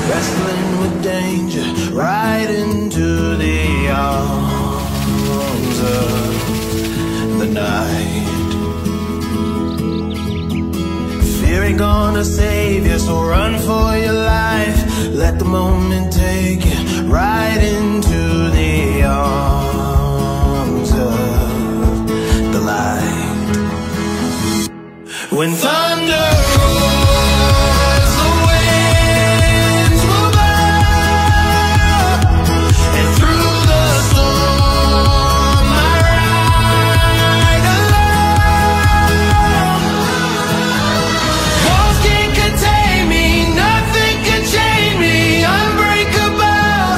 wrestling with danger, right into the arms of the night. Fear ain't gonna save you, so run for your life. Let the moment take you right into the arms of the light. When thunder roars, the winds will blow, and through the storm I ride alone. Walls can't contain me, nothing can change me, unbreakable.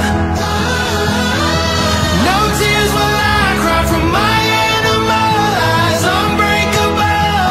No tears will I cry from my animal eyes, unbreakable.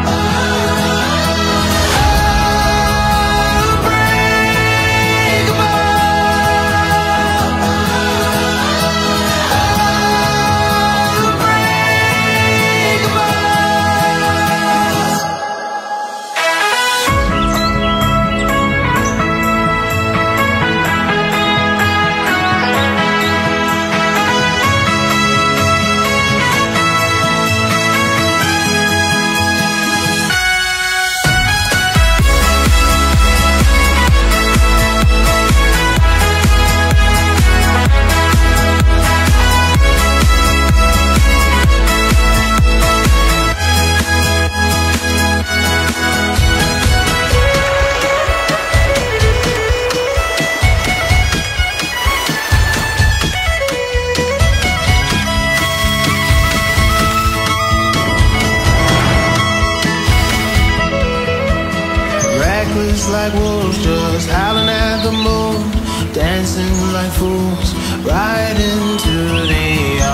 Reckless like wolves, just howling at the moon, dancing like fools, right into the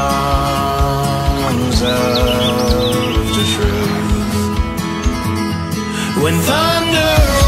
arms of the truth. When thunder